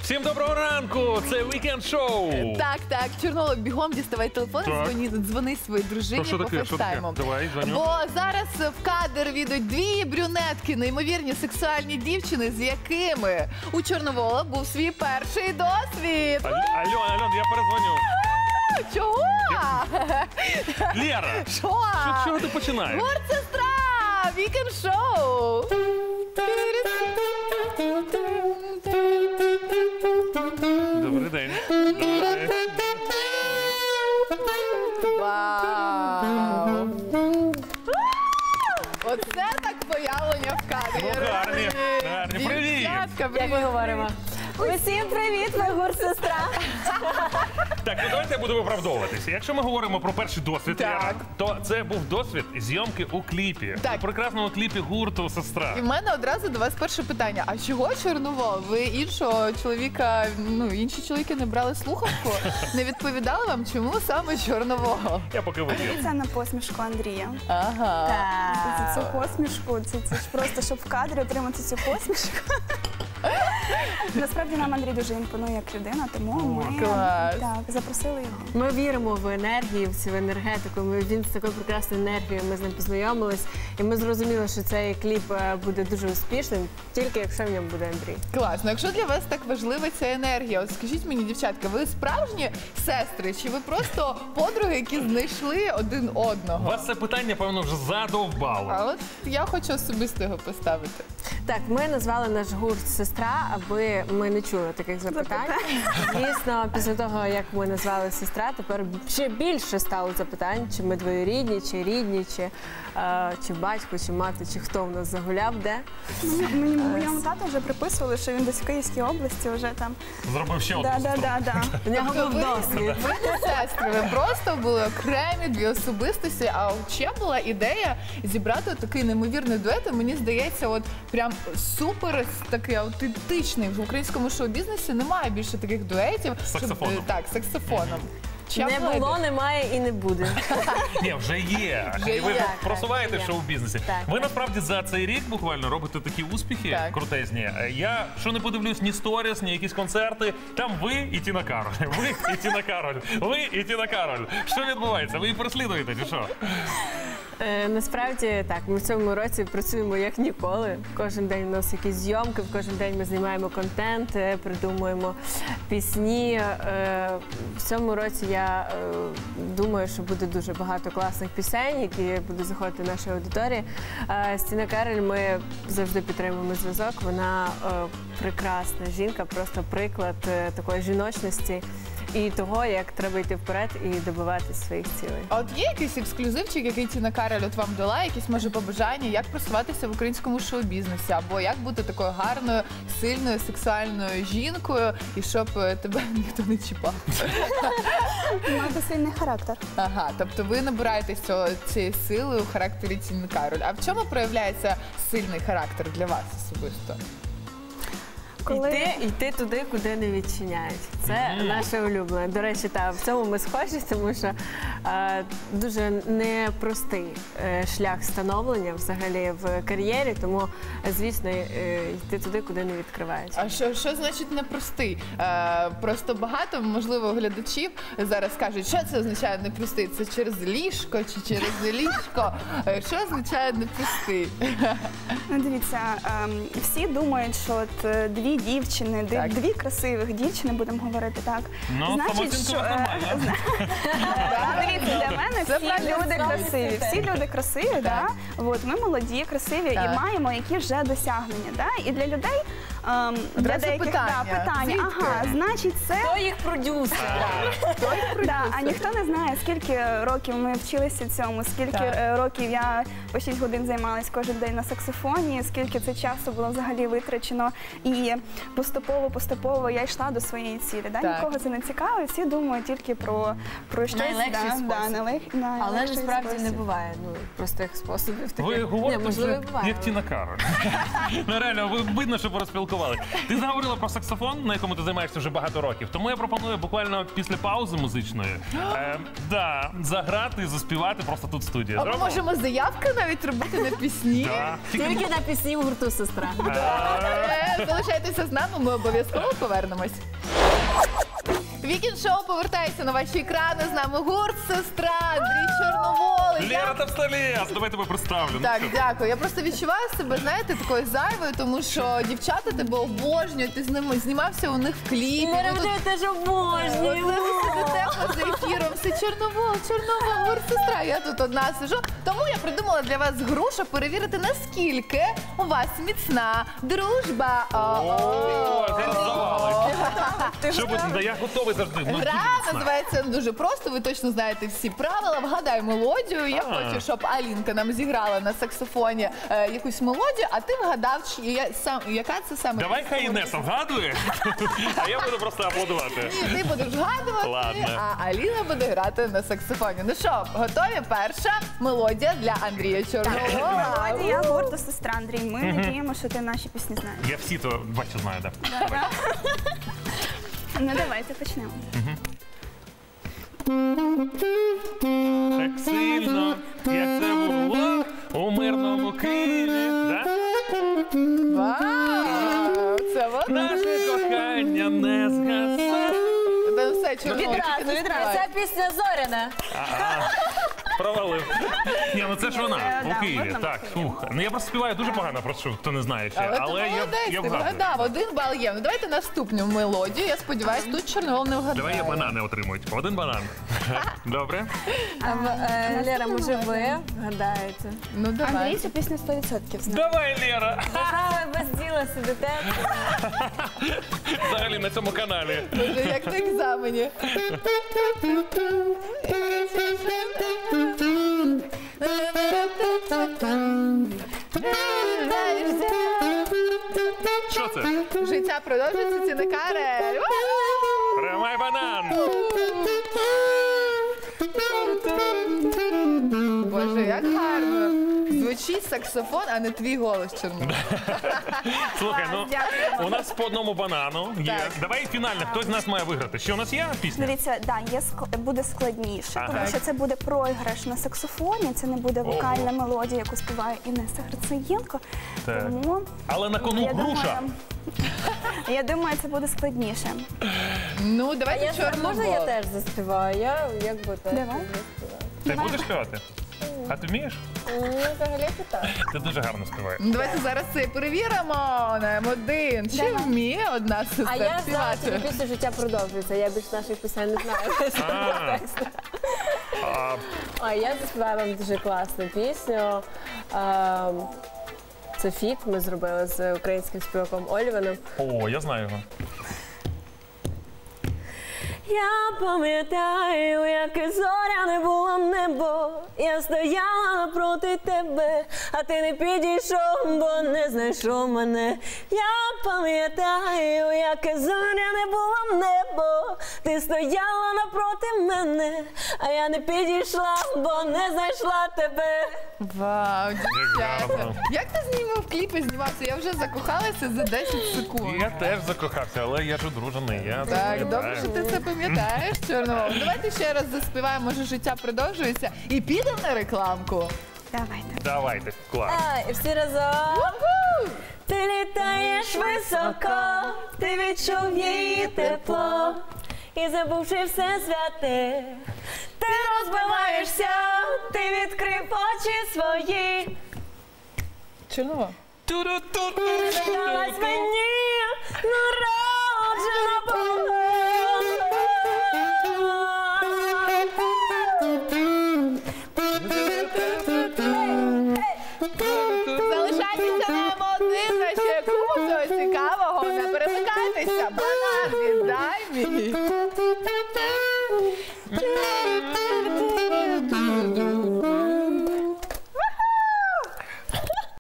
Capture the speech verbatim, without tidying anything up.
Всім доброго ранку! Це вікенд-шоу! Так, так, Чорнолог, бігом діставай телефон, дзвони, дзвони своїй дружині що по таке? Що таке? фейстайму. Давай, дзвоню. Бо зараз в кадр відуть дві брюнетки, неймовірні сексуальні дівчини, з якими у Чорновола був свій перший досвід. Аль- Альон, Альон, я перезвоню. Чого? Лєра, Що? що, чого ти починаєш? Гурт «Сестра», вікенд-шоу. Добрий день. Добрий день. Вау! Оце так появлення в кадрі. Ну, гарні, гарні. Привіт! Дівчатка, привіт. Як ми говоримо? Усім привіт, ми гурт-сестра. Так, ну давайте я буду виправдовуватися. Якщо ми говоримо про перший досвід, Так. Лєра, то це був досвід зйомки у кліпі. Так. У прекрасному кліпі гурту «Сестра». І в мене одразу до вас перше питання. А чого Чорновол? Ви іншого чоловіка, ну, інші чоловіки не брали слухавку? Не відповідали вам, чому саме Чорновол? Я поки вип'ю. Це на посмішку Андрія. Ага. Це цю посмішку, це, це ж просто, щоб в кадрі отримати цю посмішку. Насправді нам Андрій дуже імпонує як людина, тому ми Клас. так, запросили його. Ми віримо в енергію, в цю енергетику. Ми, він з такою прекрасною енергією, ми з ним познайомились. І ми зрозуміли, що цей кліп е, буде дуже успішним, тільки якщо в ньому буде Андрій. Класно. Якщо для вас так важлива ця енергія, от скажіть мені, дівчатка, ви справжні сестри, чи ви просто подруги, які знайшли один одного? Вас це питання, певно, вже задовбало. А от я хочу особисто його поставити. Так, ми назвали наш гурт «Сестра», аби ми не чули таких запитань. Звісно, після того, як ми назвали «Сестра», тепер ще більше стало запитань, чи ми двоюрідні, чи рідні, чи, е, чи батько, чи мати, чи хто в нас загуляв, де. Мені моєму тату вже приписували, що він десь в Київській області вже там. Зробив ще одну Да, да, сестру. да, да. У нього був ви, досвід. ви не сестри, ви просто були окремі дві особистості, а ще була ідея зібрати такий неймовірний дует, і мені здається, от прям супер такий аутентичний. В українському шоу-бізнесі немає більше таких дуетів. З саксофоном. Щоб, так, з саксофоном. Чия Не була було, ідея? немає і не буде. Ні, вже є. Вже І ви є. просуваєте Так, в шоу-бізнесі. так, Ви так. насправді за цей рік буквально робите такі успіхи Так. крутезні. Я, що не подивлюсь, ні сторіс, ні якісь концерти, там ви і Тіна Кароль. Ви і Тіна Кароль. Ви і Тіна Кароль. Що відбувається? Ви її переслідуєте, чи що? Е, насправді так, ми в цьому році працюємо як ніколи. Кожен день у нас якісь зйомки, кожен день ми знімаємо контент, е, придумуємо пісні. Е, в цьому році я е, думаю, що буде дуже багато класних пісень, які будуть заходити в нашій аудиторії. Е, з Тіна Кароль ми завжди підтримуємо зв'язок. Вона е, прекрасна жінка, просто приклад е, такої жіночності і того, як треба йти вперед і добиватися своїх цілей. А от є якийсь ексклюзивчик, який Тіна Кароль от вам дала, якісь, може, побажання, як просуватися в українському шоу-бізнесі, або як бути такою гарною, сильною, сексуальною жінкою, і щоб е, тебе ніхто не чіпав? Мати сильний характер. Ага, тобто ви набираєтесь цього- цієї сили у характері Тіни Кароль. А в чому проявляється сильний характер для вас особисто? Коли- Йти, йти туди, куди не відчиняють. Це наше улюблене. До речі, та, в цьому ми схожі, тому що е, дуже непростий е, шлях становлення взагалі в кар'єрі, тому, е, звісно, е, йти туди, куди не відкривають. А що, що значить непростий? Е, просто багато, можливо, глядачів зараз кажуть, що це означає непростий? Це через ліжко чи через ліжко? Е, Що означає непростий? Ну, дивіться, ем, всі думають, що от е, дві дівчини, дві, Так. дві красивих дівчини, будемо говорити так. Ну, самооцінка у вас е, нормальна. Да, дивіться, для мене Це всі правильно, люди справді красиві. це Всі люди красиві, да? От, ми молоді, красиві Так. і маємо які вже досягнення. Да? І для людей, ем, для Одразу деяких питання. Да, питання. Звідки? Ага, значить, це Хто їх продюсер? Да, а ніхто не знає, скільки років ми вчилися цьому, скільки Так. е, років я по шість годин займалась кожен день на саксофоні, скільки це часу було взагалі витрачено. І поступово, поступово я йшла до своєї цілі. Да? Так. Нікого це не цікаво, всі думають тільки про, про щось. Найлегший да, спосіб. Да, найлег, Але найлегший насправді не спосіб. буває ну, простих способів. Ви таких. говорите Ні, можливо, вже буває. як Тіна Кароль. Ну реально, ви видно, що порозпілкували. Ти заговорила про саксофон, на якому ти займаєшся вже багато років. Тому я пропоную буквально після паузи музичної е, да, заграти і заспівати просто тут в студії. А ми Зробимо? можемо заявки навіть робити на пісні? Да. Тільки на пісні гурту «Сестра». Е, Нагадаю, залишайтеся з нами, ми обов'язково повернемось. Вікінд шоу повертається на ваші екрани. З нами гурт «Сестра», Андрій Чорновол. Лера Товстолес, давай тебе представлю. Так, дякую. Я просто відчуваю себе, знаєте, такою зайвою, тому що дівчата тебе обожнюють, ти з ними знімався у них в кліпі. Не ви тут- робити теж обожнюю. От ви сидите поза ефіром, все Чорновол, Чорновол, гурт «Сестра». Я тут одна сижу. Тому я придумала для вас гру, щоб перевірити, наскільки у вас міцна дружба. О, завали. Ти Що буде? Да, я готовий завжди. Ну, дуже Гра міцна. називається дуже просто, ви точно знаєте всі правила. Вгадай мелодію. Я А. хочу, щоб Алінка нам зіграла на саксофоні е, якусь мелодію, а ти вгадав, чи я, сам, яка це саме. Давай пісня. хай Інеса вгадує, а я буду просто аплодувати. Ні, ти будеш вгадувати, Ладно. а Аліна буде грати на саксофоні. Ну що, готові? Перша мелодія для Андрія Чорновола. Мелодія гурту «Сестра», Андрій. Ми надіємо, що ти наші пісні знаєш. Я всі то бачу, знаю, так. Ну давайте почнемо. Так сильно, як це було у мирному Києві, да? Вау, це воно. Наше кохання не згасає. Та все, Чорновол. Відразу, тільки не відразу. співай. Це пісня Зоряна. А-а. Провалив. Ні, ну це ж вона, Е, у да, Києві. можна Так, в Києві. фух. Ну я просто співаю дуже погано, просто хто не знає ще. Але, Але ти я, молодець, я ти вгадую. вгадав, один бал є. Ну давайте наступну мелодію. Я сподіваюся, тут Чорновол не вгадає. Давай я банани отримують. Один банан. Добре? А, е, Лера, може ви гадаєте? Ну Андрій давай. цю пісню сто відсотків знає. Давай, Лера! Ага, ви без діла сидите. Взагалі на цьому каналі. Боже, як на екзамені. Що це? Життя продовжується, ці не карель. Тримай банан! Боже, як гарно. Звучить саксофон, а не твій голос, Чорновол. Слухай, ну Дякую. у нас по одному банану є. Так. Давай фінально, хтось з нас має виграти. Що у нас є пісня? Дивіться, да, є ск- буде складніше, Ага. тому що це буде програш на саксофоні, це не буде вокальна мелодія, яку співає Інеса Грицаєнко. Так. Тому Але на кону я груша. думаю, я думаю, це буде складніше. Ну, А давайте я можна я Чорновол. теж заспіваю? Я якби теж Давай. заспіваю. Ти будеш співати? А ти вмієш? Ну, взагалі так. Ти дуже гарно співаєш. Ну, давайте зараз це перевіримо на М один. Чи Давай. вміє одна А сестра я знаю, співати? що після життя продовжується. Я більш наших пісень не знаю. А. А, А я заспіваю вам дуже класну пісню. Ем, Це фіт ми зробили з українським співаком Оліваном. О, я знаю його. Я пам'ятаю, яке зоряне було небо. Я стояла напроти тебе, а ти не підійшов, бо не знайшов мене. Я пам'ятаю, яке зоряне було небо. Ти стояла напроти мене, а я не підійшла, бо не знайшла тебе. Вау, дівчата. гарно. Як ти з ними в кліпі знімався? Я вже закохалася за десять секунд. Я теж закохався, але я ж одружений. Я це Так, добре, пам'ятаю. що ти це пам'ятаєш, Чорновол. Давайте ще раз заспіваємо, може життя продовжується, і підемо на рекламку. Давайте. Давайте, клас. А, і всі разом. Уху! Ти літаєш високо, ти відчув її тепло, і забувши все святе, ти розбиваєшся, ти відкрив очі свої, Чорновол. здалась мені народжена Богом. Залишайтеся на М один, на ще купу всього цікавого. Не перемикайтеся, банан віддай мені.